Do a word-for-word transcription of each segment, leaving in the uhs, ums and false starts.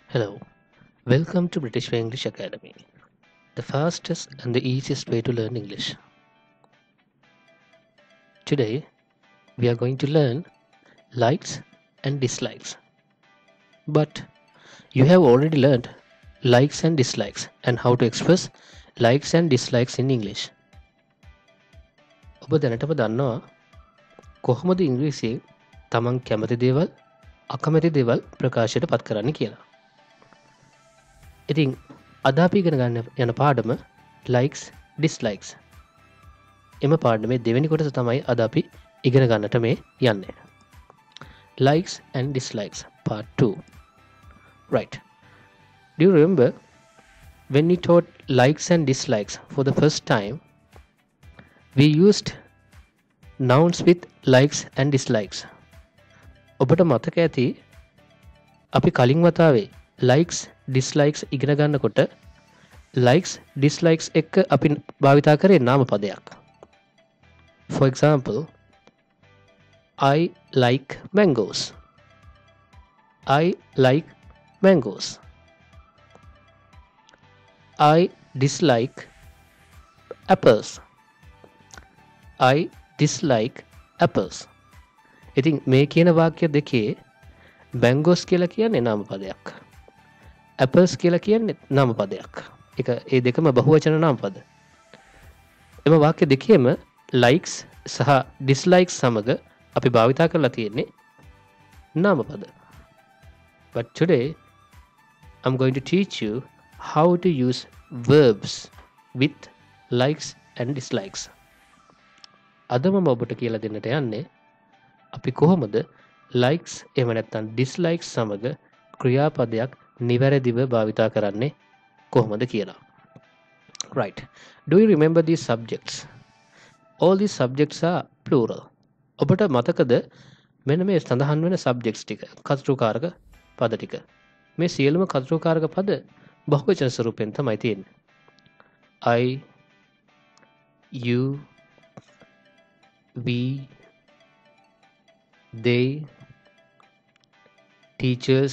Hello, welcome to British English Academy, the fastest and the easiest way to learn English. Today, we are going to learn likes and dislikes. But you have already learned likes and dislikes and how to express likes and dislikes in English. ඔබ දැනටම දන්නවා කොහොමද ඉංග්‍රීසියෙන් තමන් කැමති දේවල් අකමැති දේවල් ප්‍රකාශයට පත් කරන්න කියලා. ඉතින් අද අපි ඉගෙන ගන්න යන පාඩම likes dislikes. එම පාඩමේ දෙවෙනි කොටස තමයි අද අපි ඉගෙන ගන්නට මේ යන්නේ. Likes and dislikes part two. Right. Do you remember when we taught likes and dislikes for the first time? We used nouns with likes and dislikes. ඔබට මතක ඇති අපි කලින් වතාවේ likes dislikes ඉගෙන ගන්නකොට likes dislikes එක්ක අපි භාවිතා කරේ නාම පදයක්. For example, I like mangoes. I like mangoes. I dislike apples. I dislike apples. ඉතින් මේ කියන වාක්‍ය දෙකේ mangoes කියලා කියන්නේ නාම පදයක්. apples කියලා කියන්නේ නාම පදයක්. ඒක ඒ දෙකම බහුවචන නාම පද. එම වාක්‍ය දෙකේම likes සහ dislikes සමග අපි භාවිතා කරලා තියෙන්නේ නාම පද. But today I'm going to teach you how to use verbs with likes and dislikes. අද මම ඔබට කියලා දෙන්නට යන්නේ අපි කොහොමද likes එහෙම නැත්නම් dislikes සමග ක්‍රියාපදයක් නිවැරදිව භාවිතා කරන්නේ කොහොමද කියලා. Right. Do you remember these subjects? All these subjects are plural. ඔබට මතකද මෙන්න මේ සඳහන් වෙන subjects ටික කර්තෘකාරක පද ටික. මේ සියලුම කර්තෘකාරක පද බහුවචන ස්වරූපයෙන් තමයි තියෙන්නේ. I, you, we, they, teachers,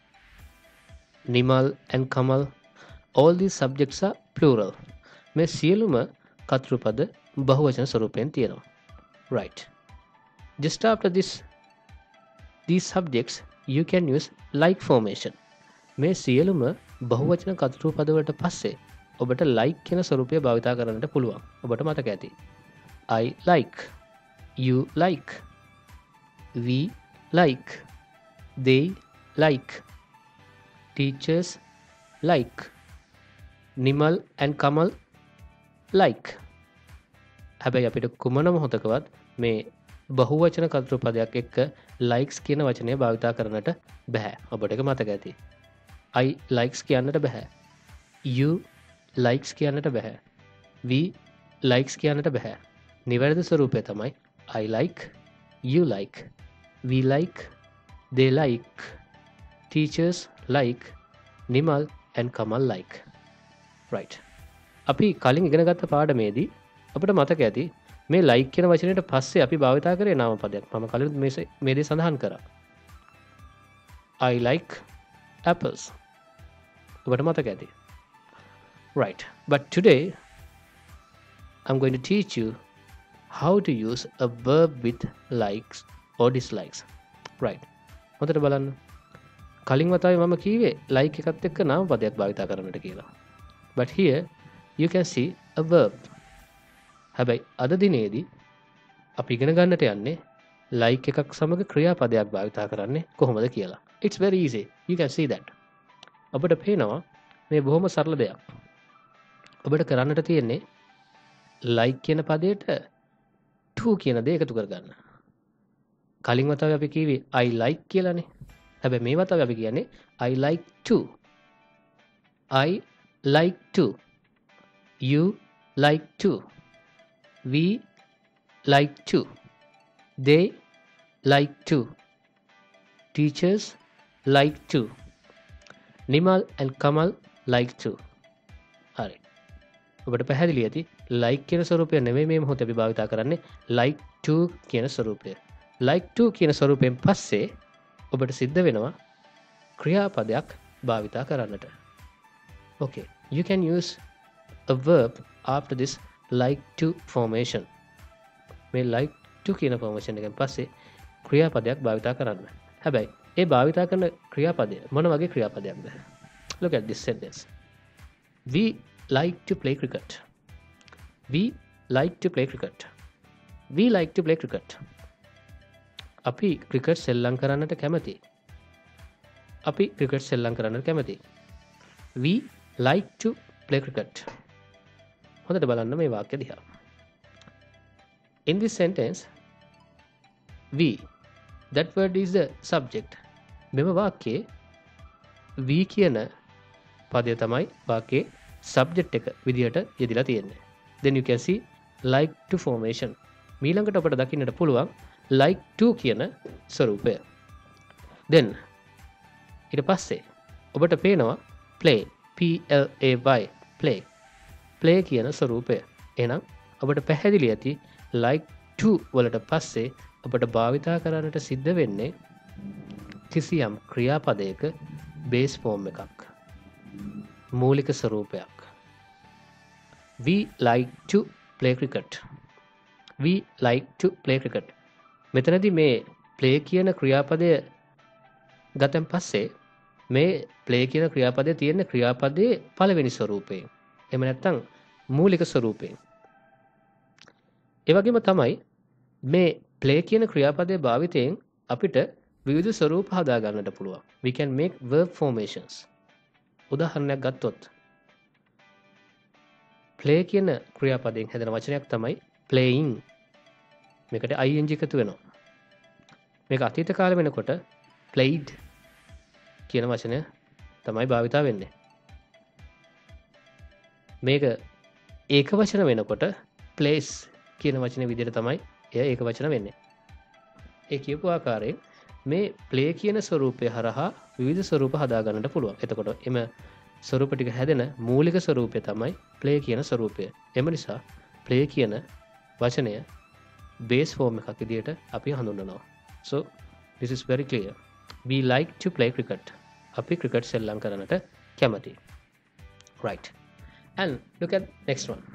Nimal and Kamal, all these subjects are plural. මේ සියලුම කර්තෘපද බහුවචන ස්වරූපයෙන් තියෙනවා. Right. Just after this, these subjects, you can use like formation. මේ සියලුම බහුවචන කර්තෘපද වලට පස්සේ ඔබට like කියන ස්වරූපය භාවිතා කරන්නට පුළුවන්. ඔබට මතක ඇති. I like, you like, we like, they like, teachers like, Nimal and Kamal like. හැබැයි අපිට කුමන මොහොතකවත් මේ බහුවචන කර්තෘපදයක් එක්ක likes කියන වචනය භාවිතා කරන්නට බෑ. ඔබට ඒක මතක ඇති. I likes කියන්නට බෑ. You likes කියන්නට බෑ. We likes කියන්නට බෑ. නිවැරදි ස්වරූපය තමයි I like, you like, we like, they like, teachers like, Nimal and Kamal like. Right. අපි කලින් ඉගෙන ගත්ත පාඩමේදී අපිට මතක ඇති මේ like කියන වචනයට පස්සේ අපි භාවිතා කරේ නාම පදයක්. මම කලින් මේ මේ දේ සඳහන් කරා. I like apples. ඔබට මතක ඇති. Right. But today I'm going to teach you how to use a verb with likes or dislikes. Right. හොඳට බලන්න. කලින් වතාවේ මම කීවේ like එකත් එක්ක නාම පදයක් භාවිතා කරන්නට කියලා. But here you can see a verb. හැබැයි අද දිනේදී අපි ඉගෙන ගන්නට යන්නේ like එකක් සමග ක්‍රියාපදයක් භාවිතා කරන්නේ කොහොමද කියලා. It's very easy. You can see that. ඔබට පේනවා මේ බොහොම සරල දෙයක්. ඔබට කරන්නට තියෙන්නේ like කියන පදයට to කියන දේ එකතු කරගන්න. කලින් වතාවේ අපි කිව්වේ I like කියලානේ. හැබැයි මේ වතාවේ අපි කියන්නේ I like to. I like to. You like to. We like to. They like to. Teachers like to. Nimal and Kamal like to. හරි. ඔබට පැහැදිලි ඇති like කියන ස්වරූපය නෙමෙයි මේ මොහොතේ අපි භාවිතා කරන්නේ like to කියන ස්වරූපය. like to කියන ස්වරූපයෙන් පස්සේ ඔබට සිද්ධ වෙනවා ක්‍රියාපදයක් භාවිතා කරන්නට. Okay, you can use a verb after this like to formation. මේ like to කියන formation එකෙන් පස්සේ ක්‍රියාපදයක් භාවිතා කරන්න. හැබැයි ඒ භාවිතා කරන ක්‍රියාපදය මොන වගේ ක්‍රියාපදයක්ද? Look at this sentence. We like to play cricket. We like to play cricket. We like to play cricket. අපි ක්‍රිකට් සෙල්ලම් කරන්නට කැමතියි. අපි ක්‍රිකට් සෙල්ලම් කරන්නට කැමතියි. We like to play cricket. හොඳට බලන්න මේ වාක්‍ය දිහා. In this sentence, we, that word is the subject. මෙම වාක්‍යයේ we කියන පදය තමයි වාක්‍යයේ subject එක විදිහට යෙදিলা තියෙන්නේ. Then you can see like to formation. මීළඟට අපට දකින්නට පුළුවන් like to කියන ස්වරූපය. Then ඊට පස්සේ ඔබට පේනවා play, P L A Y, play. play කියන ස්වරූපය. එහෙනම් ඔබට පැහැදිලි ඇති like to වලට පස්සේ ඔබට භාවිතා කරන්නට සිද්ධ වෙන්නේ කිසියම් ක්‍රියාපදයක base form එකක්. මූලික ස්වරූපයක්. We like to play cricket. We like to play cricket. මෙතනදී මේ play කියන ක්‍රියාපදය ගතන් පස්සේ මේ play කියන ක්‍රියාපදයේ තියෙන ක්‍රියාපදයේ පළවෙනි ස්වරූපේ. එහෙම නැත්නම් මූලික ස්වරූපේ. ඒ වගේම තමයි මේ play කියන ක්‍රියාපදයේ භාවිතයෙන් අපිට විවිධ ස්වරූප හදා ගන්නට පුළුවන්. We can make verb formations. උදාහරණයක් ගත්තොත් play කියන ක්‍රියාපදයෙන් හැදෙන වචනයක් තමයි playing. මේකට ing එකතු වෙනවා. මේක අතීත කාලේ වෙනකොට played කියන වචනය තමයි භාවිතා වෙන්නේ. මේක ඒක වචන වෙනකොට plays කියන වචනේ විදිහට තමයි එය ඒක වචන වෙන්නේ. ඒ කියපු ආකාරයෙන් මේ play කියන ස්වරූපය හරහා විවිධ ස්වරූප හදා ගන්නට පුළුවන්. එතකොට එම ස්වරූප ටික හැදෙන මූලික ස්වරූපය තමයි play කියන ස්වරූපය. එම නිසා play කියන වචනය base form එකක් විදිහට අපි හඳුන්වනවා. So this is very clear. We like to play cricket. අපි cricket සෙල්ලම් කරන්නට කැමතියි. Right. And look at next one.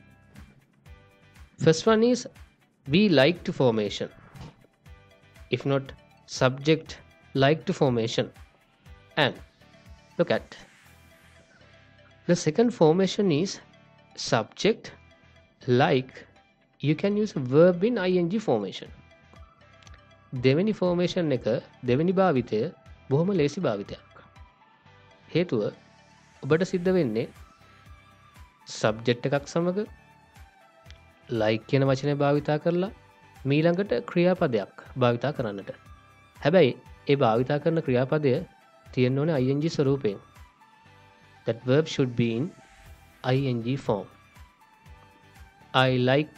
First one is we like to formation. If not subject like to formation. And look at the second formation is subject like. You can use verb in ing formation. දෙවෙනි formation එක දෙවෙනි භාවිතය බොහොම ලේසි භාවිතයක්. හේතුව ඔබට සිද්ධ වෙන්නේ subject එකක් සමග like කියන වචනය භාවිතා කරලා මීළඟට ක්‍රියාපදයක් භාවිතා කරන්නට. හැබැයි ඒ භාවිතා කරන ක්‍රියාපදය තියෙන්න ඕනේ ing ස්වරූපයෙන්. That verb should be in ing form. I like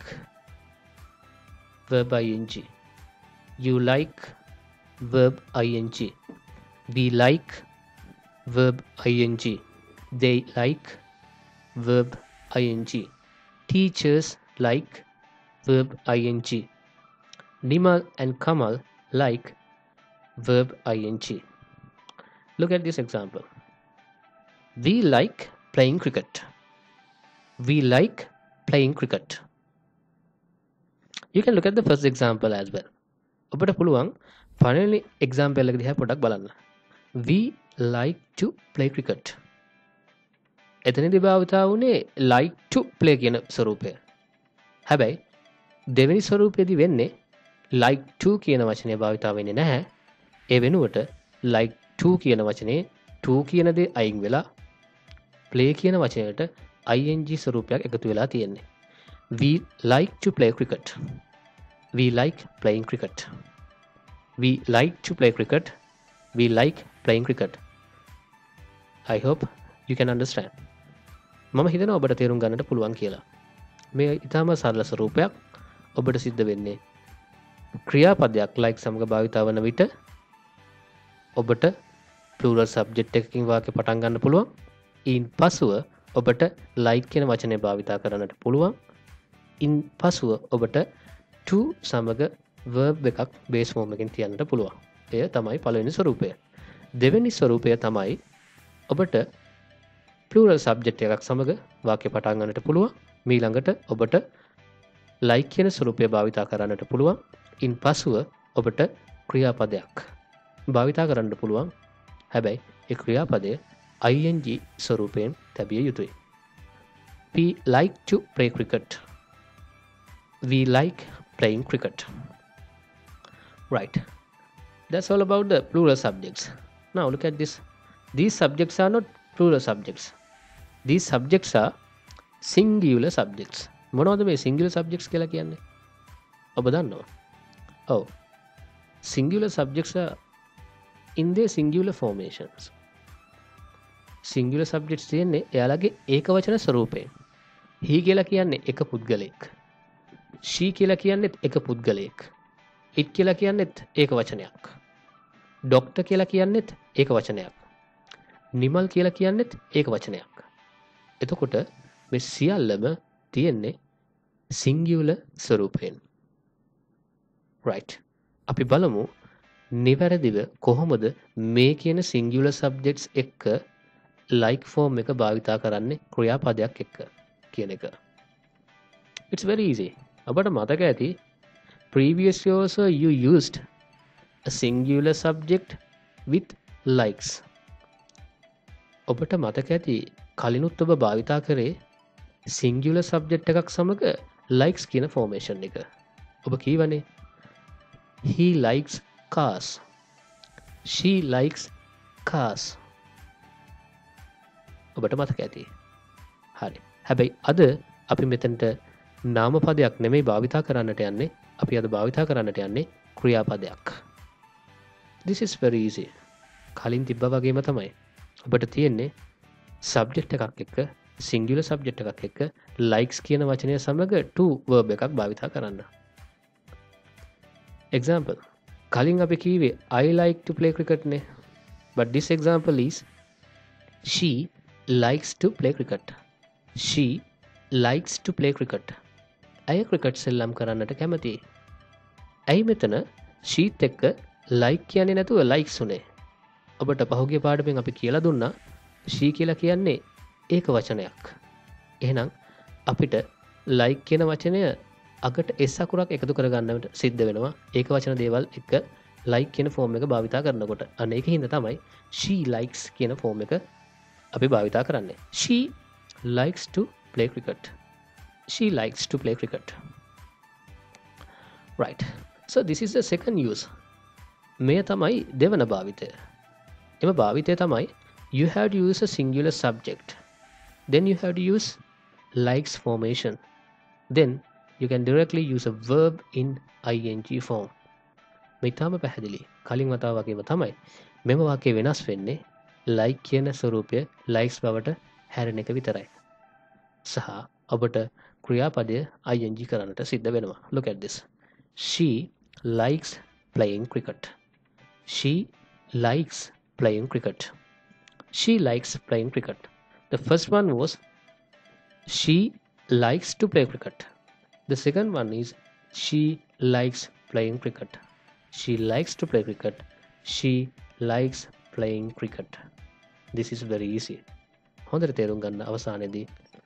verb ing. You like verb ing. We like verb ing. They like verb ing. Teachers like verb ing. Nimal and Kamal like verb ing. Look at this example. We like playing cricket. We like playing cricket. You can look at the first example as well. ඔබට පුළුවන් පළවෙනි example එක දිහා පොඩ්ඩක් බලන්න. We like to play cricket. එතනදී භාවිතා වුණේ like to play කියන ස්වරූපය. හැබැයි දෙවෙනි ස්වරූපයේදී වෙන්නේ like to කියන වචනේ භාවිතා වෙන්නේ නැහැ. ඒ වෙනුවට like to කියන වචනේ to කියන දේ අයින් වෙලා play කියන වචනයට ing ස්වරූපයක් එකතු වෙලා තියෙන්නේ. We like to play cricket. We like playing cricket. We like to play cricket. We like playing cricket. I hope you can understand. මම හිතනවා ඔබට තේරුම් ගන්නට පුළුවන් කියලා. මේ ඊටම සරල ස්වරූපයක්. ඔබට සිද්ධ වෙන්නේ ක්‍රියාපදයක් like සමග භාවිත වන විට ඔබට plural subject එකකින් වාක්‍ය පටන් ගන්න පුළුවන්. ඉන් පසුව ඔබට like කියන වචනේ භාවිත කරන්නට පුළුවන්. ඉන් පසුව ඔබට to සමග verb එකක් base form එකෙන් තියන්නට පුළුවන්. එය තමයි පළවෙනි ස්වරූපය. දෙවෙනි ස්වරූපය තමයි ඔබට plural subject එකක් සමග වාක්‍ය පටන් ගන්නට පුළුවන්. මීළඟට ඔබට like කියන ස්වරූපය භාවිතා කරන්නට පුළුවන්. ඉන් පසුව ඔබට ක්‍රියාපදයක් භාවිතා කරන්න පුළුවන්. හැබැයි ඒ ක්‍රියාපදය ing ස්වරූපයෙන් තැබිය යුතුයි. We like to play cricket. We like playing cricket. Right. That's all about the plural subjects. Now look at this. These subjects are not plural subjects. These subjects are singular subjects. මොනවද මේ singular subjects කියලා කියන්නේ? ඔබ දන්නවද? ඔව්. Singular subjects are in their singular formations. Singular subjects කියන්නේ එයාලගේ ඒකවචන ස්වරූපයෙන්. he කියලා කියන්නේ එක පුද්ගලයෙක්. she කියලා කියන්නේත් එක පුද්ගලයෙක්. it කියලා කියන්නේත් ඒක වචනයක්. doctor කියලා කියන්නේත් ඒක වචනයක්. නිමල් කියලා කියන්නේත් ඒක වචනයක්. එතකොට මේ සියල්ලම තියෙන්නේ singular ස්වරූපයෙන්. right. අපි බලමු නිවැරදිව කොහොමද මේ කියන singular subjects එක්ක like form එක භාවිතා කරන්නේ ක්‍රියාපදයක් එක්ක කියන එක. It's very easy. අපට මතක ඇති previously also you used a singular subject with likes. ඔබට මතක ඇති කලිනුත් ඔබ භාවිතා කරේ singular subject එකක් සමග likes කියන formation එක. ඔබ කීවනේ he likes cars. She likes cars. ඔබට මතක ඇති. හරි. හැබැයි අද අපි මෙතනට නාමපදයක් නෙමෙයි භාවිතා කරන්නට යන්නේ. අපි අද භාවිතා කරන්නට යන්නේ ක්‍රියාපදයක්. This is very easy. කලින් තිබ්බා වගේම තමයි. ඔබට තියෙන්නේ subject එකක් එක්ක singular subject එකක් එක්ක likes කියන වචනය සමග to verb එකක් භාවිතා කරන්න. Example. කලින් අපි කීවේ I like to play cricket නේ. But this example is she likes to play cricket. She likes to play cricket. ඇය ක්‍රිකට් සෙල්ලම් කරන්නට කැමතියි. ඇයි මෙතන sheත් එක්ක like කියන්නේ නැතුව likes උනේ? ඔබට පහුගිය පාඩමෙන් අපි කියලා දුන්නා she කියලා කියන්නේ ඒක වචනයක්. එහෙනම් අපිට like කියන වචනය අගට s අකුරක් එකතු කරගන්නට සිද්ධ වෙනවා. ඒක වචන දේවල් එක්ක like කියන form එක භාවිතා කරනකොට. අන්න ඒක හින්දා තමයි she likes කියන form එක අපි භාවිතා කරන්නේ. She likes to play cricket. She likes to play cricket. Right. So this is the second use. මේ තමයි දෙවන භාවිතය. එම භාවිතය තමයි you have to use a singular subject. Then you have to use likes formation. Then you can directly use a verb in ing form. මේ තාම පැහැදිලි. කලින් වතාව වගේම තමයි මෙම වාක්‍යය වෙනස් වෙන්නේ like කියන ස්වරූපය likes බවට හැරෙන එක විතරයි. සහ ඔබට ක්‍රියාපදය ing කරන්නට සිද්ධ වෙනවා. Look at this. She likes playing cricket. She likes playing cricket. She likes playing cricket. The first one was she likes to play cricket. The second one is she likes playing cricket. She likes to play cricket. She likes playing cricket. This is very easy. හොඳට තේරුම් ගන්න අවසානයේදී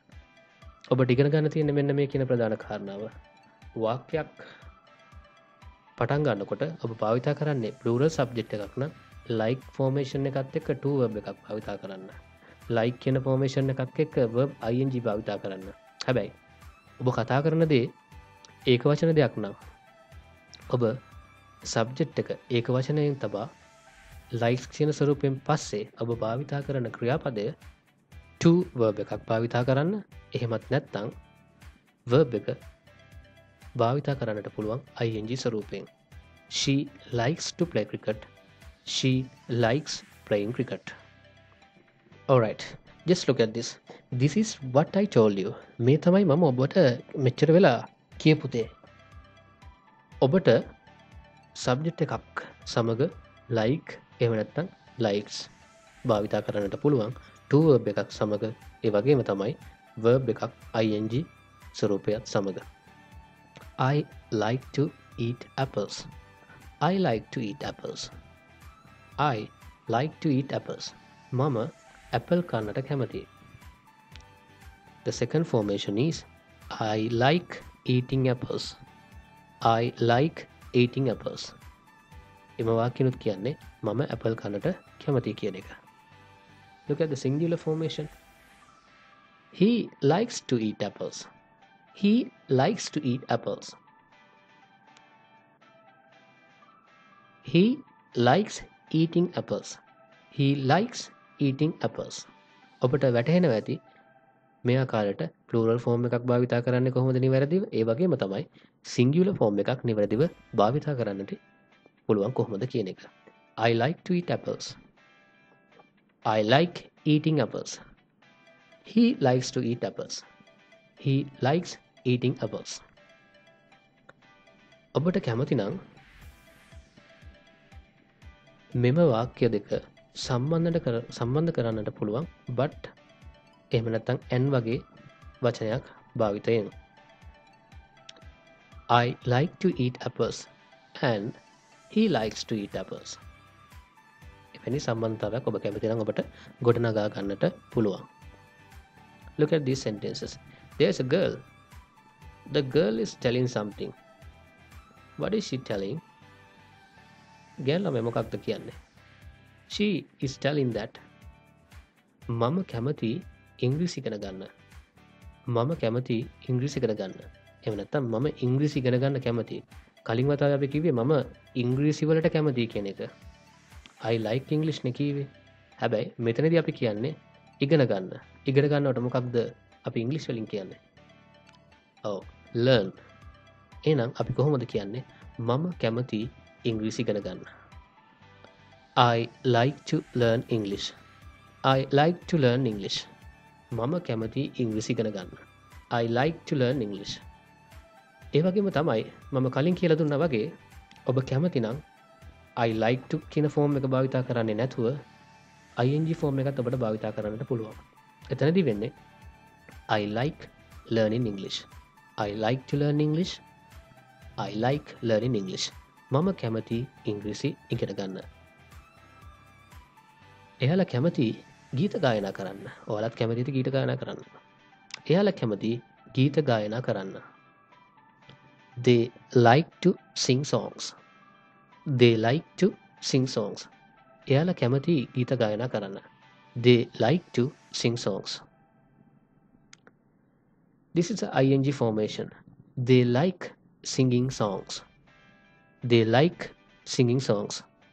ඔබට ඉගෙන ගන්න තියෙන මෙන්න මේ කියන ප්‍රධාන කාරණාව. වාක්‍යයක් පටන් ගන්නකොට ඔබ භාවිතා කරන්නේ plural subject එකක් නම් like formation එකත් එක්ක to verb එකක් භාවිතා කරන්න. like කියන formation එකක් එක්ක verb ing භාවිතා කරන්න. හැබැයි ඔබ කතා කරන දේ ඒක වචන දෙයක් නම් ඔබ subject එක ඒක වචනයෙන් තබා likes කියන ස්වරූපයෙන් පස්සේ ඔබ භාවිතා කරන ක්‍රියාපදය to verb එකක් භාවිතා කරන්න. එහෙමත් නැත්නම් verb එක භාවිතා කරන්නට පුළුවන් ing ස්වරූපයෙන්. She likes to play cricket. She likes playing cricket. Alright, just look at this. This is what I told you. මේ තමයි මම ඔබට මෙච්චර වෙලා කියපු දේ. ඔබට subject එකක් සමග like එහෙම නැත්නම් likes භාවිතා කරන්නට පුළුවන්. to verb එකක් සමග ඒ වගේම තමයි verb එකක් ing ස්වරූපයත් සමග. I like to eat apples. I like to eat apples. I like to eat apples. මම apple කන්නට කැමතියි. The second formation is I like eating apples. I like eating apples. එම වාක්‍යනුත් කියන්නේ මම ඇපල් කන්නට කැමතියි කියන එක. Look at the singular formation. He likes to eat apples. He likes to eat apples. He likes eating apples. He likes eating apples. ඔබට වැටහෙනවා ඇති මේ ආකාරයට plural form එකක් භාවිතා කරන්නේ කොහොමද නිවැරදිව? ඒ වගේම තමයි singular form එකක් නිවැරදිව භාවිතා කරන්නට පුළුවන් කොහොමද කියන එක. I like to eat apples. I like eating apples. He likes to eat apples. He likes eating apples. ඔබට කැමති නම් මෙම වාක්‍ය දෙක සම්බන්ධ කර සම්බන්ධ කරන්නට පුළුවන් but එහෙම නැත්නම් and වගේ වචනයක් භාවිතයෙන්. I like to eat apples and he likes to eat apples. එවැනි සම්බන්ධතාවයක් ඔබ කැමති නම් ඔබට ගොඩනගා ගන්නට පුළුවන්. Look at these sentences. There's a girl. The girl is telling something. What is she telling? ගැල්ලා මොකක්ද කියන්නේ? She is telling that මම කැමති ඉංග්‍රීසි ඉගෙන ගන්න. මම කැමති ඉංග්‍රීසි ඉගෙන ගන්න. එහෙම නැත්නම් මම ඉංග්‍රීසි ඉගෙන ගන්න කැමතියි. කලින් වතාවේ අපි කිව්වේ මම ඉංග්‍රීසි වලට කැමතියි කියන එක. I like English නේ කිව්වේ. හැබැයි මෙතනදී අපි කියන්නේ ඉගෙන ගන්න. ඉගෙන ගන්නවට මොකක්ද අපි ඉංග්‍රීසි වලින් කියන්නේ? ඔව්, learn. එහෙනම් අපි කොහොමද කියන්නේ? මම කැමති ඉංග්‍රීසි ඉගෙන ගන්න. I like to learn English. I like to learn English. මම කැමති ඉංග්‍රීසි ඉගෙන ගන්න. I like to learn English. ඒ වගේම තමයි මම කලින් කියලා දුන්නා වගේ ඔබ කැමති නම් I like to කියන ෆෝම් එක භාවිතා කරන්නේ නැතුව ing ෆෝම් එකත් ඔබට භාවිතා කරන්නට පුළුවන්. එතනදී වෙන්නේ I like learning English. I like to learn English. I like learning English. මම කැමති ඉංග්‍රීසි ඉගෙන ගන්න. එයාලා කැමති ගීත ගායනා කරන්න. ඔයාලත් කැමතිද ගීත ගායනා කරන්න? එයාලා කැමති ගීත ගායනා කරන්න. They like to sing songs. They like to sing songs. එයාලා කැමති ගීත ගායනා කරන්න. They like to sing songs. This is a ing formation. They like singing songs. They like singing songs.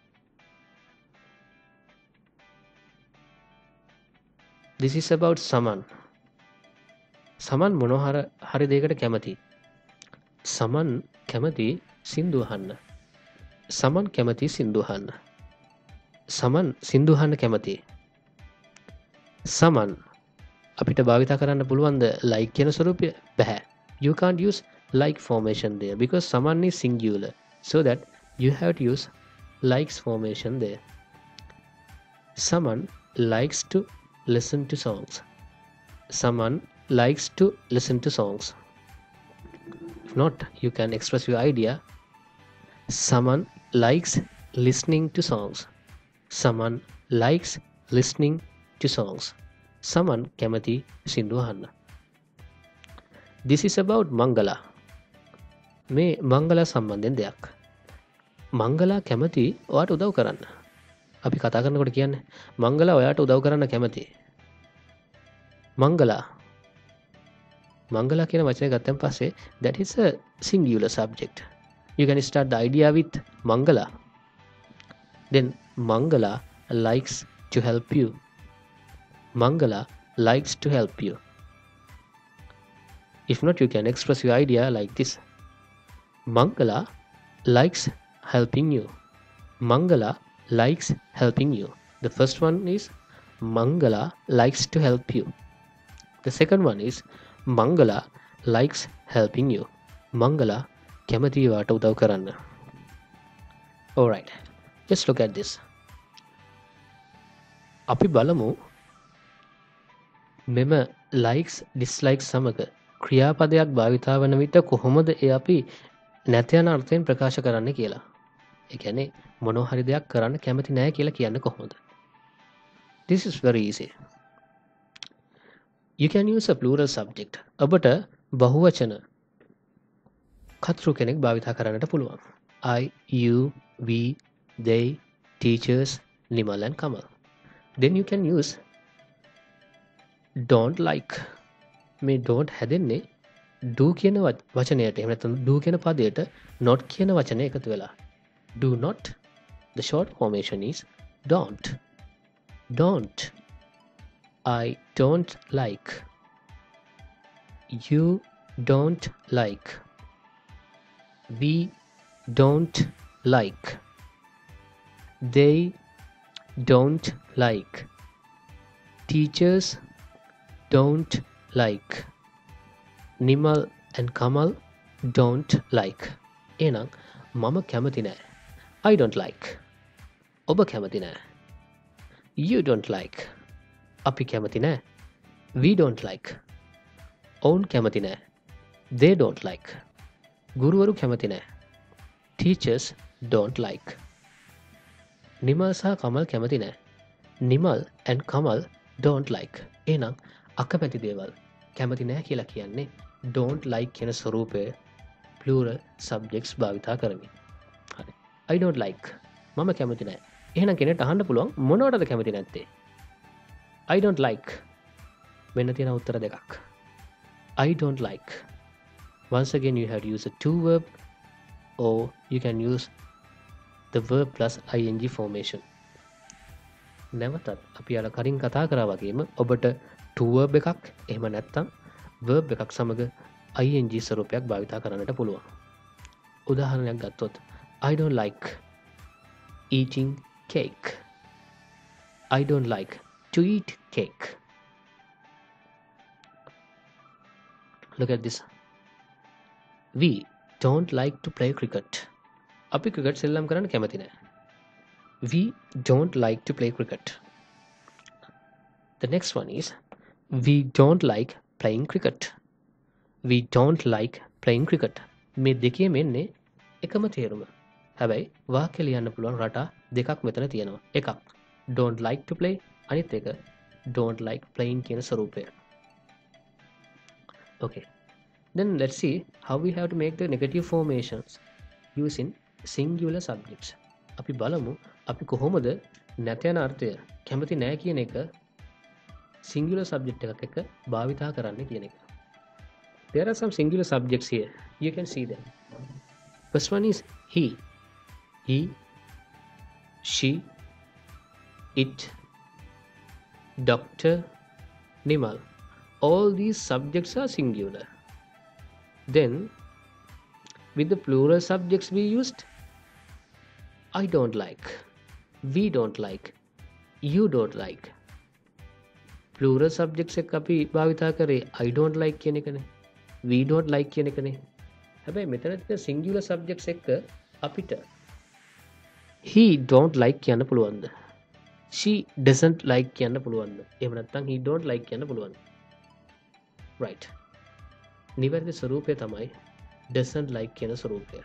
This is about someone. Someone මොනහර හරි දෙයකට කැමති. Someone කැමති සින්දු අහන්න. Someone කැමති සින්දු අහන්න. Someone සින්දු අහන්න කැමති. Someone අපිට භාවිත කරන්න පුළුවන්ද like කියන ස්වරූපය? බෑ. You can't use like formation there because someone is singular. So that you have to use likes formation there. Someone likes to listen to songs. Someone likes to listen to songs. If not, you can express your idea. Someone likes listening to songs. Someone likes listening to songs. Someone kemati sindu ahanna. This is about Mangala. මේ මංගලා සම්බන්ධයෙන් දෙයක්. මංගලා කැමති ඔයාට උදව් කරන්න. අපි කතා කරනකොට කියන්නේ මංගලා ඔයාට උදව් කරන්න කැමති. මංගලා මංගලා කියන වචනේ ගත්තන් පස්සේ that is a singular subject. You can start the idea with Mangala. Then Mangala likes to help you. Mangala likes to help you. If not, you can express your idea like this. Mangala likes helping you. Mangala likes helping you. The first one is Mangala likes to help you. The second one is Mangala likes helping you. Mangala kemati වට උදව් කරන්න. Alright, let's look at this. අපි බලමු මෙම likes dislikes සමග ක්‍රියාපදයක් භාවිතා වන විට කොහොමද ඒ අපි නැත යන අර්ථයෙන් ප්‍රකාශ කරන්න කියලා. ඒ කියන්නේ මොනවා හරි දෙයක් කරන්න කැමති නැහැ කියලා කියන්නේ කොහොමද? This is very easy. You can use a plural subject. ඔබට බහුවචන කතෘ කෙනෙක් භාවිතා කරන්නට පුළුවන්. I, you, we, they, teachers, Nimal and Kamal. Then you can use don't like. මේ don't හැදෙන්නේ do කියන වචනයට. එහෙම නැත්නම් do කියන පදයට not කියන වචනය එකතු වෙලා. Do not. The short formation is don't. Don't. I don't like. You don't like. We don't like. They don't like. Teachers don't like. Nimal and Kamal don't like. එහෙනම් මම කැමති නෑ. I don't like. ඔබ කැමති නෑ. You don't like. අපි කැමති නෑ. We don't like. ඔවුන් කැමති නෑ. They don't like. ගුරුවරු කැමති නෑ. Teachers don't like. නිමල් සහ කමල් කැමති නෑ. Nimal and Kamal don't like. එහෙනම් අකමැති දේවල් කැමති නෑ කියලා කියන්නේ don't like කියන ස්වරූපයේ plural subjects භාවිතා කරමින්. හරි. I don't like. මම කැමති නෑ. එහෙනම් කෙනෙක්ට අහන්න පුළුවන් මොනවටද කැමති නැත්තේ? I don't like. මෙන්න තියෙන උත්තර දෙකක්. I don't like. Once again you have to use a two verb or you can use the verb plus ing formation. නැවතත් අපි අර කලින් කතා කරා වගේම ඔබට to verb එකක් එහෙම නැත්නම් verb එකක් සමග ing ස්වරූපයක් භාවිතා කරන්නට පුළුවන්. උදාහරණයක් ගත්තොත් I don't like eating cake. I don't like to eat cake. Look at this. We don't like to play cricket. අපි ක්‍රිකට් සෙල්ලම් කරන්න කැමති නෑ. We don't like to play cricket. The next one is we don't like playing cricket. We don't like playing cricket. මේ දෙකේ මෙන්නේ එකම තේරුම. හැබැයි වාක්‍ය ලියන්න පුළුවන් රටා දෙකක් මෙතන තියෙනවා. එකක් don't like to play, අනිත් එක don't like playing කියන ස්වරූපය. Okay. Then let's see how we have to make the negative formations using singular subjects. අපි බලමු අපි කොහොමද නැත යන අර්ථය කැමති නෑ කියන එක singular subject එකක් එක්ක භාවිතා කරන්න කියන එක. There are some singular subjects here. You can see them. First one is he. He, she, it, doctor, Nimal. All these subjects are singular. Then with the plural subjects we used, I don't like, we don't like, you don't like. Plural subjects එක අපි භාවිතා කරේ I don't like කියන එකනේ, we don't like කියන එකනේ. හැබැයි මෙතන තියෙන singular subjects එක අපිට he don't like කියන්න පුළුවන්ද? she doesn't like කියන්න පුළුවන්ද? එහෙම නැත්නම් he don't like කියන්න පුළුවන්ද? Right. නිවැරදි ස්වරූපය තමයි doesn't like කියන ස්වරූපය.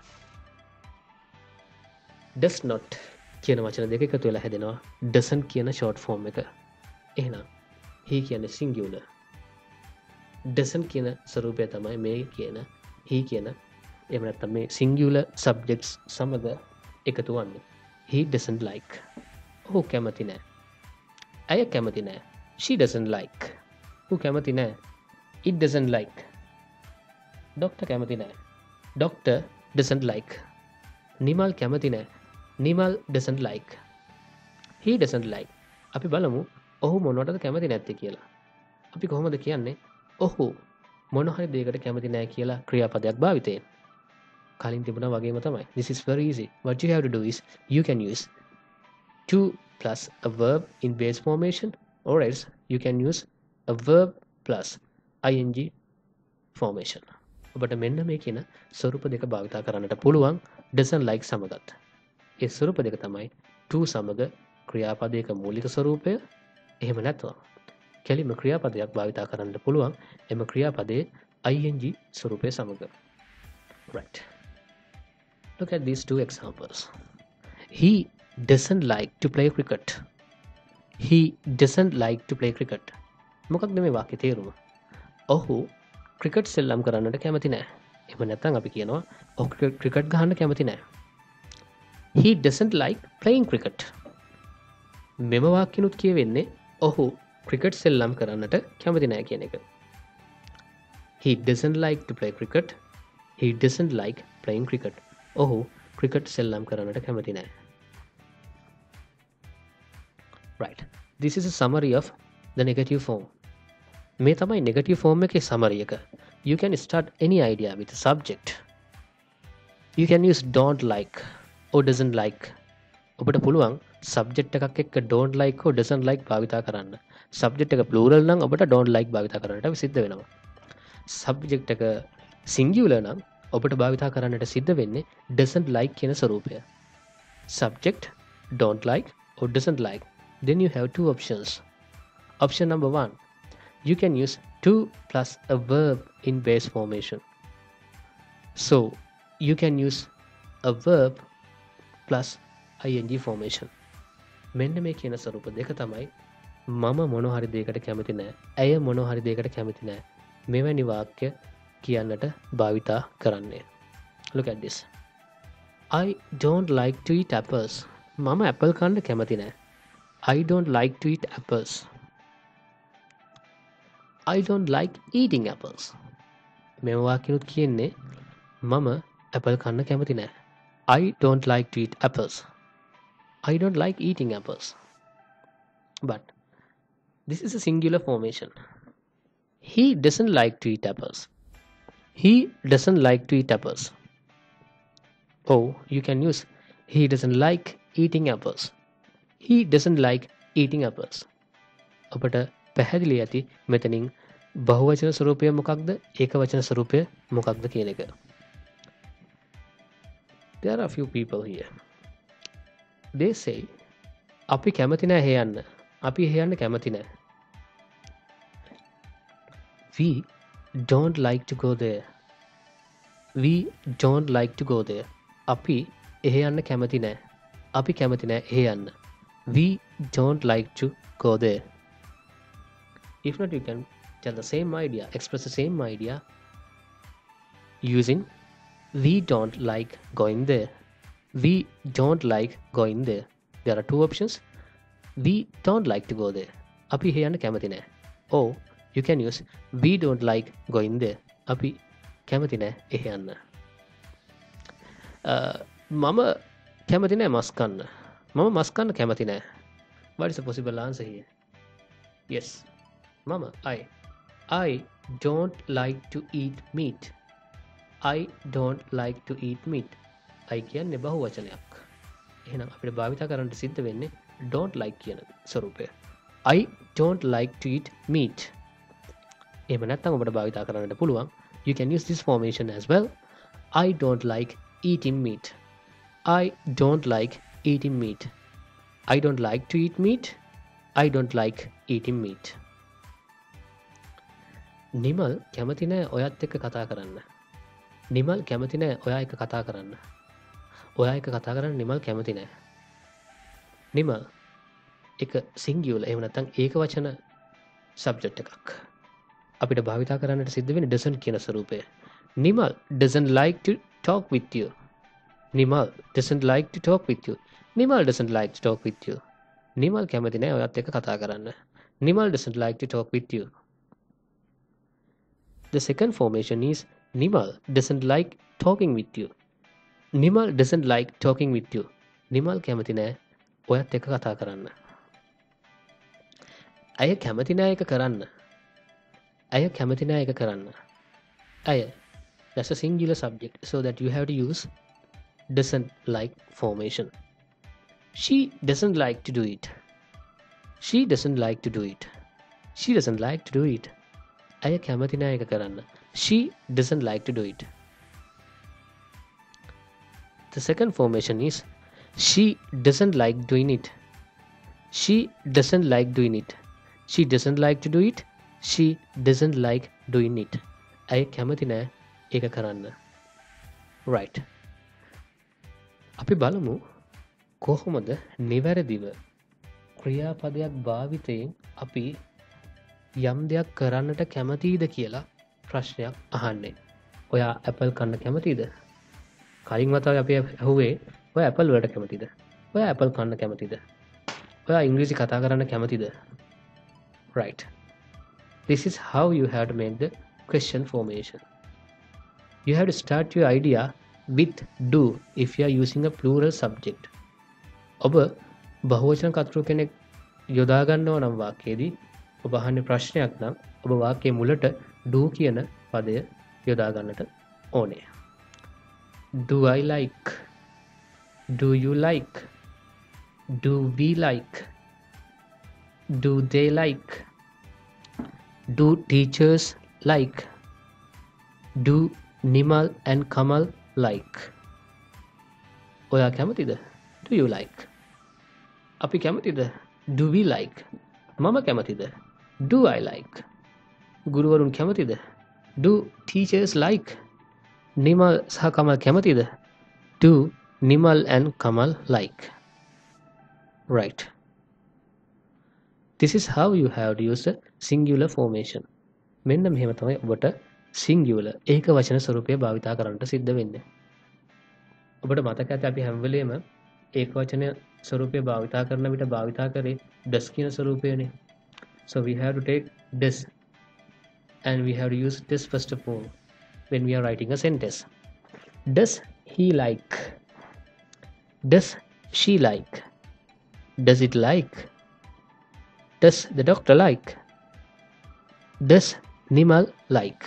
does not කියන වචන දෙක එකතු වෙලා හැදෙනවා doesn't කියන short form එක. එහෙනම් he කියන්නේ singular. doesn't කියන ස්වරූපය තමයි මේ කියන he කියන එහෙම නැත්නම් මේ singular subjects සමග එකතු වන්නේ. He doesn't like. ඔහු කැමති නෑ. ඇය කැමති නෑ. She doesn't like. ඔහු කැමති නෑ. It doesn't like. Doctor කැමති නෑ. Doctor doesn't like. නිමල් කැමති නෑ. Nimal doesn't like. He doesn't like. අපි බලමු ඔහු මොනවටද කැමති නැත්තේ කියලා. අපි කොහොමද කියන්නේ ඔහු මොන හරි දෙයකට කැමති නෑ කියලා ක්‍රියාපදයක් භාවිතයෙන්. කලින් තිබුණා වගේම තමයි. This is very easy. What you have to do is you can use to plus a verb in base formation, or else you can use a verb plus ing formation. ඔබට මෙන්න මේ කියන ස්වරූප දෙක භාවිතා කරන්නට පුළුවන් doesn't like සමගත්. ඒ ස්වරූප දෙක තමයි to සමග ක්‍රියාපදයක මූලික ස්වරූපය. එහෙම නැත්නම් කෙලිම ක්‍රියාපදයක් භාවිතා කරන්නට පුළුවන් එම ක්‍රියාපදයේ ing ස්වරූපය සමග. Right. Look at these two examples. He doesn't like to play cricket. He doesn't like to play cricket. මොකක්ද මේ වාක්‍යයේ තේරුම? ඔහු ක්‍රිකට් සෙල්ලම් කරන්නට කැමති නැහැ. එහෙම නැත්නම් අපි කියනවා ඔහු ක්‍රිකට් ගහන්න කැමති නැහැ. He doesn't like playing cricket. මෙම වාක්‍යනුත් කියවෙන්නේ ඔහු ක්‍රිකට් සෙල්ලම් කරන්නට කැමති නැහැ කියන එක. He doesn't like to play cricket. He doesn't like playing cricket. ඔහු ක්‍රිකට් සෙල්ලම් කරන්නට කැමති නැහැ. Right. This is a summary of the negative form. මේ තමයි negative form එකේ summary එක. You can start any idea with a subject. You can use don't like or doesn't like. ඔබට පුළුවන් subject එකක් එක්ක don't like or doesn't like භාවිතා කරන්න. subject එක plural නම් ඔබට don't like භාවිතා කරන්නට සිද්ධ වෙනවා. subject එක singular නම් ඔබට භාවිතා කරන්නට සිද්ධ වෙන්නේ doesn't like කියන ස්වරූපය. subject don't like or doesn't like. Then you have two options. Option number one, you can use to plus a verb in base formation. So you can use a verb plus ing formation. මෙන්න මේ කියන ස්වරූප දෙක තමයි මම මොන හරි දෙයකට කැමති නැහැ. ඇය මොන හරි දෙයකට කැමති නැහැ. මෙවැනි වාක්‍ය කියන්නට භාවිතා කරන්නේ. Look at this. I don't like to eat apples. මම ඇපල් කන්න කැමති නැහැ. I don't like to eat apples. I don't like eating apples. මෙම වාක්‍යනුත් කියන්නේ මම ඇපල් කන්න කැමති නැහැ. I don't like to eat apples. I don't like eating apples. But this is a singular formation. He doesn't like to eat apples. He doesn't like to eat apples. Or you can use he doesn't like eating apples. He doesn't like eating apples. ඔබට පැහැදිලි ඇති මෙතනින් බහුවචන ස්වරූපය මොකක්ද ඒකවචන ස්වරූපය මොකක්ද කියන එක. There are a few people here. They say අපි කැමති නැහැ එහෙ යන්න. අපි එහෙ යන්න කැමති නැහැ. We don't like to go there. We don't like to go there. අපි එහෙ යන්න කැමති නැහැ. අපි කැමති නැහැ එහෙ යන්න. We don't like to go there. If not, you can tell the same idea, express the same idea using we don't like going there. We don't like going there. There are two options. We don't like to go there. අපි එහෙ යන්න කැමති නැහැ. Or you can use we don't like going there. අපි කැමති නැහැ එහෙ යන්න. මම කැමති නැහැ මස් කන්න. මම මස් කන්න කැමති නැහැ. What is the possible answer here? Yes. Mama, I. I don't like to eat meat. I don't like to eat meat. I කියන්නේ බහුවචනයක්. එහෙනම් අපිට භාවිත කරන්න සිද්ධ වෙන්නේ don't like කියන ස්වරූපය. I don't like to eat meat. එහෙම නැත්නම් ඔබට භාවිත කරන්නට පුළුවන්. You can use this formation as well. I don't like eating meat. I don't like eating meat. I don't like to eat meat. I don't like eating meat. Nimal කැමති නැහැ ඔයත් එක්ක කතා කරන්න. නිමල් කැමති නැහැ ඔයා එක්ක කතා කරන්න. ඔයා එක්ක කතා කරන්න නිමල් කැමති නැහැ. නිමල් එක සිංගියුලර් එහෙම නැත්නම් ඒකවචන සබ්ජෙක්ට් එකක්. අපිට භාවිතා කරන්නට සිද්ධ වෙන්නේ doesn't කියන ස්වරූපය. Nimal doesn't like to talk with you. Nimal doesn't like to talk with you. Nimal doesn't like to talk with you. Nimal කැමති නැහැ ඔයත් එක්ක කතා කරන්න. Nimal doesn't like to talk with you. The second formation is Nimal doesn't like talking with you. Nimal doesn't like talking with you. Nimal කැමති නැහැ ඔයත් එක්ක කතා කරන්න. අය කැමති නැහැ එක කරන්න. අය කැමති නැහැ එක කරන්න. අය, that's a singular subject, so that you have to use doesn't like formation. She doesn't like to do it. She doesn't like to do it. She doesn't like to do it. අය කැමති නැහැ එක කරන්න. She doesn't like to do it. The second formation is she doesn't like doing it. She doesn't like doing it. She doesn't like to do it. She doesn't like doing it. අය කැමති නැහැ ඒක කරන්න. Right. අපි බලමු කොහොමද නිවැරදිව ක්‍රියාපදයක් භාවිතයෙන් අපි යම් දෙයක් කරන්නට කැමතිද කියලා ප්‍රශ්නයක් අහන්නේ. ඔයා ඇපල් කන්න කැමතිද? කලින් වතාවේ අපි ඇහුවේ ඔයා ඇපල් වලට කැමතිද? ඔයා ඇපල් කන්න කැමතිද? ඔයා ඉංග්‍රීසි කතා කරන්න කැමතිද? Right. This is how you have to make the question formation. You have to start your idea with do if you are using a plural subject. ඔබ බහුවචන කර්තෘ කෙනෙක් යොදා ගන්නව නම් වාක්‍යයේදී ඔබ අහන්නේ ප්‍රශ්නයක් නම් ඔබ වාක්‍යයේ මුලට do කියන පදය යොදා ගන්නට ඕනේ. Do I like? Do you like? Do we like? Do they like? Do teachers like? Do Nimal and Kamal like? ඔයා කැමතිද? Do you like? අපි කැමතිද? Do we like? මම කැමතිද? Do I like? ගුරුවරුන් කැමතිද? Do teachers like? Nimal සහ Kamal කැමතිද? Do Nimal and Kamal like? Right. This is how you have to use the singular formation. මෙන්න මෙහෙම තමයි ඔබට singular ඒක වචන ස්වරූපය භාවිතා කරන්නට සිද්ධ වෙන්නේ. ඔබට මතක ඇති අපි හැම වෙලේම ඒක වචන ස්වරූපය භාවිතා කරන විට භාවිතා කරේ does කියන ස්වරූපයනේ. So we have to take does and we have to use this first of all when we are writing a sentence. Does he like? Does she like? Does it like? Does the doctor like? Does Nimal like?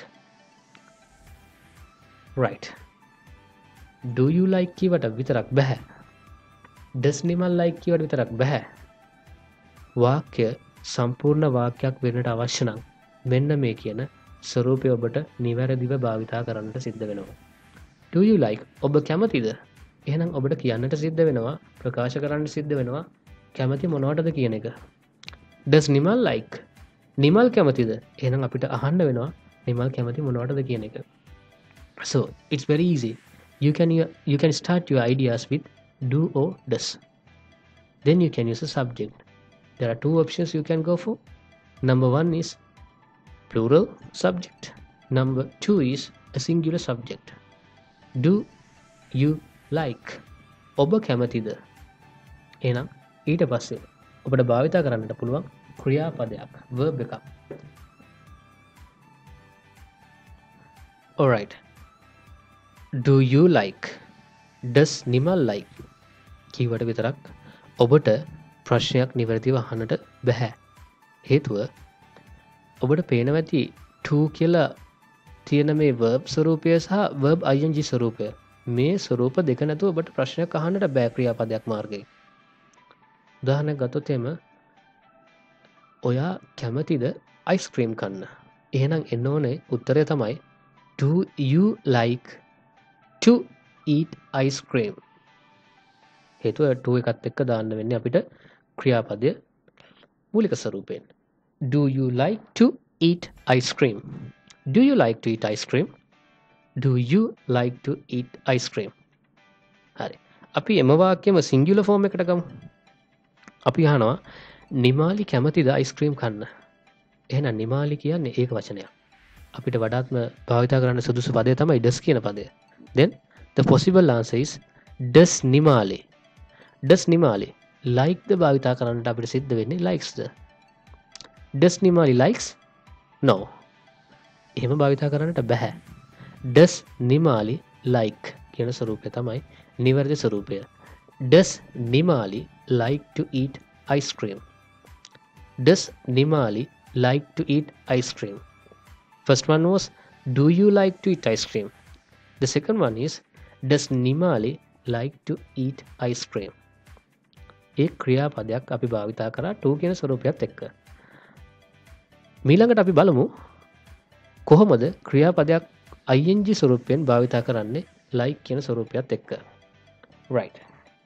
Right. Do you like කියවට විතරක් බෑ. Does Nimal like කියවට විතරක් බෑ. වාක්‍ය සම්පූර්ණ වාක්‍යයක් වෙන්නට අවශ්‍ය නම් මෙන්න මේ කියන ස්වරූපය ඔබට නිවැරදිව භාවිතා කරන්නට සිද්ධ වෙනවා. Do you like? ඔබ කැමතිද? එහෙනම් ඔබට කියන්නට සිද්ධ වෙනවා ප්‍රකාශ කරන්න සිද්ධ වෙනවා කැමති මොනවටද කියන එක. Does Nimal like? Nimal කැමතිද? එහෙනම් අපිට අහන්න වෙනවා Nimal කැමති මොනවටද කියන එක. So it's very easy. You can you can start your ideas with do or does. Then you can use a subject. There are two options you can go for. Number one is plural subject. Number two is a singular subject. Do you like? ඔබ කැමතිද? එහෙනම් ඊට පස්සේ ඔබට භාවිතා කරන්නට පුළුවන් ක්‍රියාපදයක් verb එකක්. Alright. Do you like? Does Nimal like? කීවට විතරක් ඔබට ප්‍රශ්නයක් නිවැරදිව අහන්නට බැහැ. හේතුව ඔබට පේනවා ඇති to කියලා තියෙන මේ verb ස්වරූපය සහ verb ing ස්වරූපය. මේ ස්වරූප දෙක නැතුව ඔබට ප්‍රශ්නයක් අහන්නට බෑ ක්‍රියාපදයක් මාර්ගයෙන්. උදාහරණයක් ගත්තොත් එම ඔයා කැමතිද අයිස්ක්‍රීම් කන්න? එහෙනම් එන්න ඕනේ උත්තරය තමයි do you like to eat ice cream? හේතුව to එකත් එක්ක දාන්න වෙන්නේ අපිට ක්‍රියාපදය මූලික ස්වරූපයෙන්. Do you like to eat ice cream? Do you like to eat ice cream? Do you like to eat ice cream? හරි. අපි එම වාක්‍යෙම සිංගියුලර් ෆෝම් එකට ගමු. අපි අහනවා නිමාලි කැමතිද අයිස්ක්‍රීම් කන්න? එහෙනම් නිමාලි කියන්නේ ඒක වචනයක්. අපිට වඩාත්ම භාවිත කරන්න සුදුසු පදය තමයි does කියන පදය. Then the possible answer is does Nimali. Does Nimali like ද භාවිත කරන්නට අපිට සිද්ධ වෙන්නේ likes the? Does Nimali likes? No. එහෙම භාවිත කරන්නට බෑ. Does Nimali like කියන ස්වරූපය තමයි නිවැරදි ස්වරූපය. Does Nimali like to eat ice cream? Does Nimali like to eat ice cream? First one was do you like to eat ice cream? The second one is does Nimali like to eat ice cream? ඒ ක්‍රියාපදයක් අපි භාවිතා කරා to කියන ස්වරූපයත් එක්ක. මීළඟට අපි බලමු කොහොමද ක්‍රියාපදයක් ing ස්වරූපයෙන් භාවිතා කරන්නේ like කියන ස්වරූපයත් එක්ක. Right.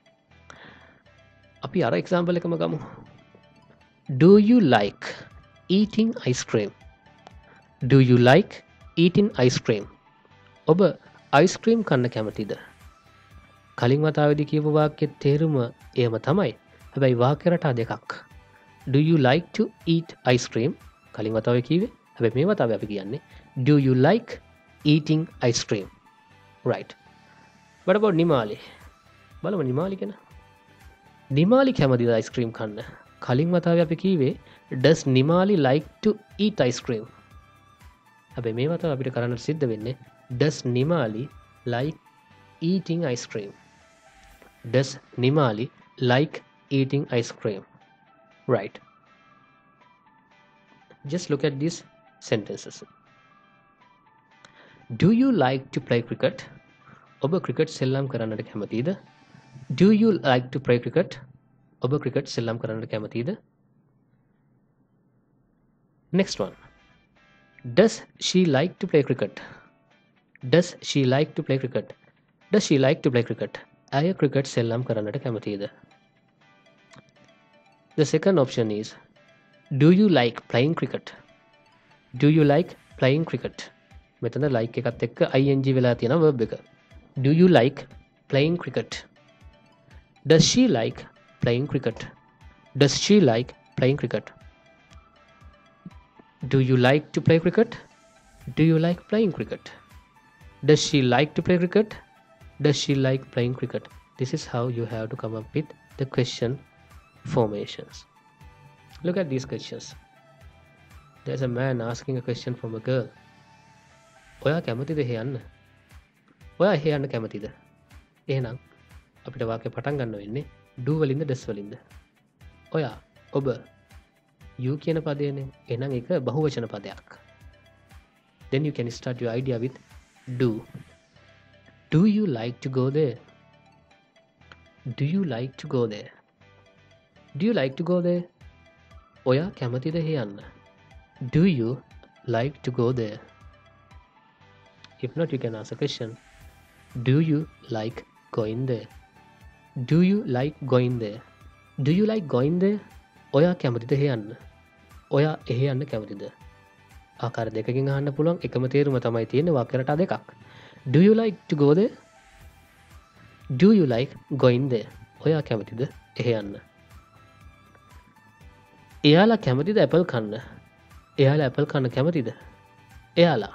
අපි අර එක්සැම්පල් එකම ගමු. Do you like eating ice cream? Do you like eating ice cream? ඔබ අයිස්ක්‍රීම් කන්න කැමතිද? කලින් වතාවේදී කියපු වාක්‍යයේ තේරුම එයම තමයි. හැබැයි වාක්‍ය රටා දෙකක්. do you like to eat ice cream? කලින් වතාවේ කිව්වේ. හැබැයි මේ වතාවේ අපි කියන්නේ do you like eating ice cream? Right. What about Nimali? බලමු නිමාලි ගැන. නිමාලි කැමතිද ice cream කන්න? කලින් වතාවේ අපි කිව්වේ does Nimali like to eat ice cream? හැබැයි මේ වතාව අපිට කරන්න සිද්ධ වෙන්නේ does Nimali like eating ice cream? Does Nimali like eating ice cream? Right. Just look at these sentences. Do you like to play cricket? ඔබ cricket සෙල්ලම් කරන්නට කැමතිද? Do you like to play cricket? ඔබ cricket සෙල්ලම් කරන්නට කැමතිද? Next one. Does she like to play cricket? Does she like to play cricket? Does she like to play cricket? ඇය cricket සෙල්ලම් කරන්නට කැමතිද? The second option is, do you like playing cricket? Do you like playing cricket? මෙතන like එකත් එක්ක ing වෙලා තියෙන verb එක. Do you like playing cricket? Does she like playing cricket? Does she like playing cricket? Do you like to play cricket? Do you like playing cricket? Does she like to play cricket? Does she like playing cricket? This is how you have to come up with the question formations. Look at these questions. There's a man asking a question from a girl. ඔයා කැමතිද එහෙ යන්න? ඔයා එහෙ යන්න කැමතිද? එහෙනම් අපිට වාක්‍ය පටන් ගන්න වෙන්නේ do වලින්ද does වලින්ද? ඔයා ඔබ you කියන පදයනේ. එහෙනම් ඒක බහුවචන පදයක්. Then you can start your idea with do. Do you like to go there? Do you like to go there? Do you like to go there? ඔයා කැමතිද එහෙ යන්න? Do you like to go there? If not, you can ask a question. Do you like going there? Do you like going there? Do you like going there? ඔයා කැමතිද එහෙ යන්න? ඔයා එහෙ යන්න කැමතිද? ආකාර දෙකකින් අහන්න පුළුවන්. එකම තේරුම තමයි තියෙන්නේ වාක්‍ය රටා දෙකක්. Do you like to go there? Do you like going there? ඔයා කැමතිද එහෙ යන්න? එයාලා කැමතිද ඇපල් කන්න? එයාලා ඇපල් කන්න කැමතිද? එයාලා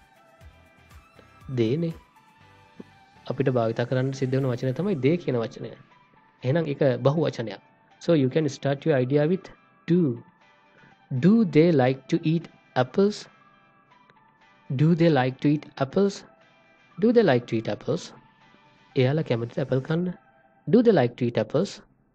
දේනේ. අපිට භාවිත කරන්න සිද්ධ වෙන වචනය තමයි දේ කියන වචනය. එහෙනම් ඒක බහු වචනයක්. So you can start your idea with do. Do they like to eat apples? Do they like to eat apples? Do they like to eat apples? එයාලා කැමතිද ඇපල් කන්න? Do they like to eat apples?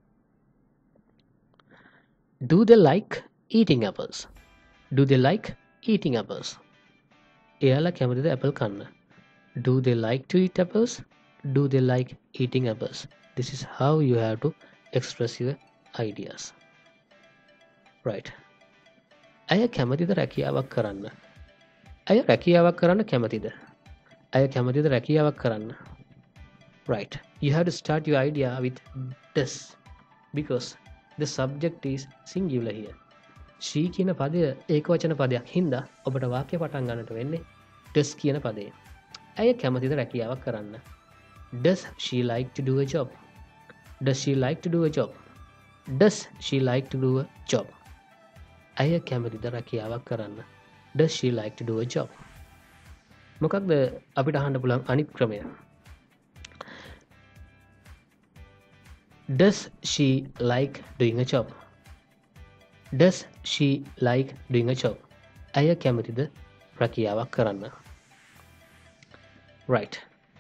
Do they like eating apples? Do they like eating apples? එයාලා කැමතිද Apple කන්න? Do they like to eat apples? Do they like eating apples? This is how you have to express your ideas. Right. ඇය කැමතිද රැකියාවක් කරන්න? ඇය රැකියාවක් කරන්න කැමතිද? ඇය කැමතිද රැකියාවක් කරන්න? Right. You have to start your idea with does because the subject is singular here. she කියන පදය ඒකවචන පදයක් හින්දා ඔබට වාක්‍ය පටන් ගන්නට වෙන්නේ does කියන පදයෙන්. ඇය කැමතිද රැකියාවක් කරන්න? Does she like to do a job? Does she like to do a job? Does she like to do a job? ඇය කැමතිද රැකියාවක් කරන්න? Does she like to do a job? මොකක්ද අපිට අහන්න පුළුවන් අනිත් ක්‍රමය? Does she like doing a job? Does she like doing a job? ඇය කැමතිද රැකියාවක් කරන්න? Right.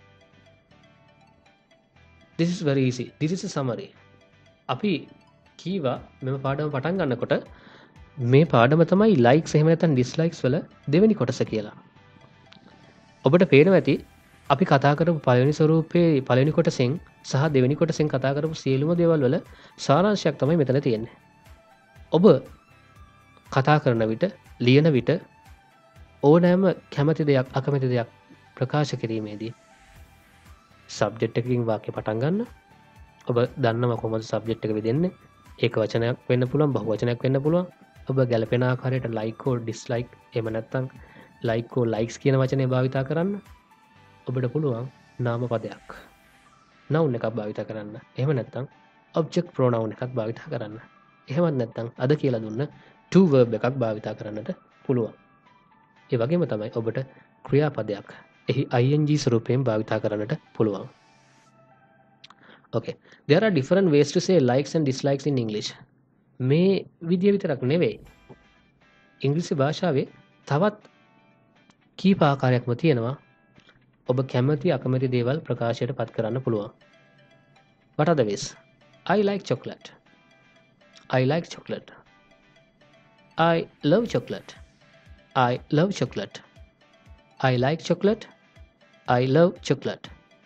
This is very easy. This is a summary. අපි කීවා මෙම පාඩම පටන් ගන්නකොට මේ පාඩම තමයි likes එහෙම නැත්නම් dislikes වල දෙවෙනි කොටස කියලා. ඔබට පේනවා ඇති අපි කතා කරපු පළවෙනි ස්වරූපයේ පළවෙනි කොටසෙන් සහ දෙවෙනි කොටසෙන් කතා කරපු සියලුම දේවල් වල සාරාංශයක් තමයි මෙතන තියෙන්නේ. ඔබ කතා කරන විට ලියන විට ඕනෑම කැමති දෙයක් අකමැති දෙයක් ප්‍රකාශ කිරීමේදී සබ්ජෙක්ට් එකකින් වාක්‍ය පටන් ගන්න. ඔබ දන්නවා කොහොමද සබ්ජෙක්ට් එක වෙදෙන්නේ. ඒක වචනයක් වෙන්න පුළුවන්, බහු වචනයක් වෙන්න පුළුවන්. ඔබ ගැළපෙන ආකාරයට like or dislike එහෙම නැත්නම් like or likes කියන වචනේ භාවිතා කරන්න. ඔබට පුළුවන් නාම පදයක් noun එකක් භාවිතා කරන්න. එහෙම නැත්නම් object pronoun එකක් භාවිතා කරන්න. එහෙමත් නැත්නම් අද කියලා දුන්න to verb එකක් භාවිතා කරන්නට පුළුවන්. ඒ වගේම තමයි ඔබට ක්‍රියාපදයක් එහි ing ස්වරූපයෙන් භාවිතා කරන්නට පුළුවන්. Okay, there are different ways to say likes and dislikes in English. මේ විදිය විතරක් නෙවෙයි. ඉංග්‍රීසි භාෂාවේ තවත් කීප ආකාරයක්ම තියෙනවා. ඔබ කැමති අකමැති දේවල් ප්‍රකාශයට පත් කරන්න පුළුවන්. What are the ways? I like chocolate. I like chocolate. I love chocolate. I love chocolate. I like chocolate. I love chocolate.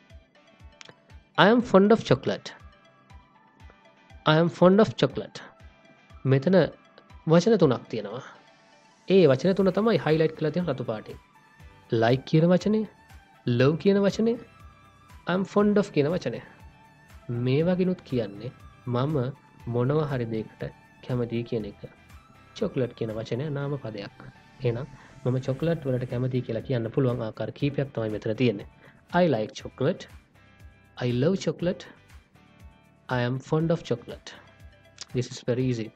I am fond of chocolate. I am fond of chocolate. මෙතන වචන තුනක් තියෙනවා. ඒ වචන තුන තමයි highlight කරලා තියෙන රතු පාටින්. like කියන වචනේ, love කියන වචනේ, I am fond of කියන වචනේ. මේ වගේනුත් කියන්නේ මම මොනවා හරි දෙයකට කැමතියි කියන එක. chocolate කියන වචනය නාම පදයක්. එහෙනම් මම chocolate වලට කැමතියි කියලා කියන්න පුළුවන් ආකාර කීපයක් තමයි මෙතන තියෙන්නේ. I like chocolate. I love chocolate. I am fond of chocolate. This is very easy.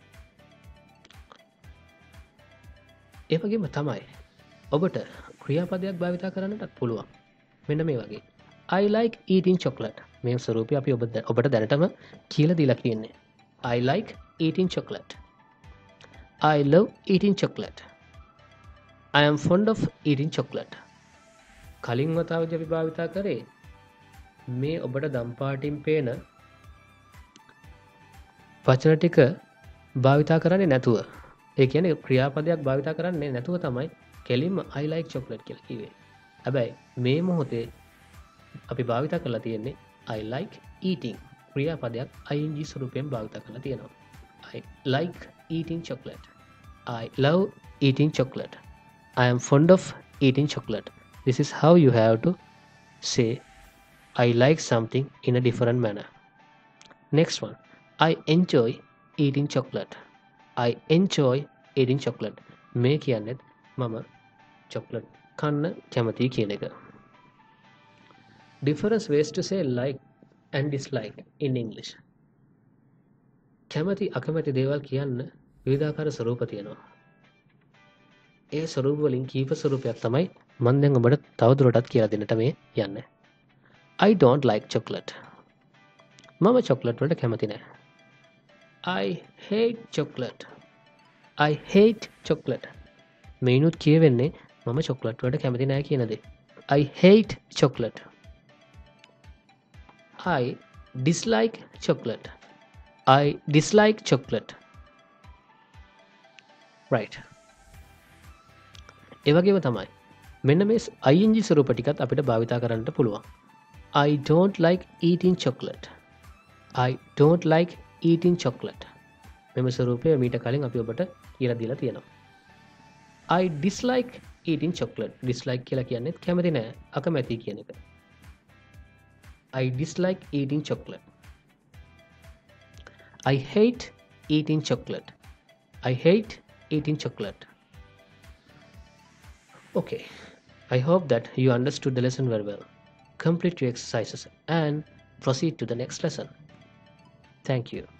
ඒ වගේම තමයි ඔබට ක්‍රියාපදයක් භාවිතා කරන්නටත් පුළුවන්. මෙන්න මේ වගේ. I like eating chocolate. මේ ස්වරූපය අපි ඔබ ඔබට දැනටම කියලා දීලා තියෙන්නේ. I like eating chocolate. I love eating chocolate. I am fond of eating chocolate. කලින් වතාවදී අපි භාවිතා කරේ මේ ඔබට දම් පාටින් පේන වචන ටික භාවිතා කරන්නේ නැතුව. ඒ කියන්නේ ක්‍රියාපදයක් භාවිතා කරන්නේ නැතුව තමයි කෙලින්ම I like chocolate කියලා කිව්වේ. හැබැයි මේ මොහොතේ අපි භාවිතා කරලා තියෙන්නේ I like eating ක්‍රියාපදයක් ing ස්වරූපයෙන් භාවිතා කරලා තියෙනවා. I like eating chocolate. I love eating chocolate. I am fond of eating chocolate. This is how you have to say I like something in a different manner. Next one. I enjoy eating chocolate. I enjoy eating chocolate. මේ කියන්නේ මම chocolate කන්න කැමතියි කියන එක. Different ways to say like and dislike in English. කැමති අකමැති දේවල් කියන්න විවිධාකාර ස්වරූප තියෙනවා. ඒ ස්වරූප වලින් කීප ස්වරූපයක් තමයි මම දැන් ඔබට තවදුරටත් කියලා දෙන්නට මේ යන්නේ. I don't like chocolate. මම chocolate වලට කැමති නැහැ. I hate chocolate. I hate chocolate. මේනුත් කියවෙන්නේ මම chocolate වලට කැමති නැහැ කියන දේ. I hate chocolate. I dislike chocolate. I dislike chocolate. Right. ඒ වගේම තමයි මෙන්න මේ ing ස්වරූප ටිකත් අපිට භාවිතා කරන්නට පුළුවන්. I don't like eating chocolate. I don't like eating chocolate. මෙම ස්වරූපය මීට කලින් අපි ඔබට කියලා දීලා තියෙනවා. I dislike eating chocolate. dislike කියලා කියන්නේ කැමති නැහැ, අකමැති කියන එක. I dislike eating chocolate. I hate eating chocolate. I hate eating chocolate. Okay, I hope that you understood the lesson very well. Complete your exercises and proceed to the next lesson. Thank you.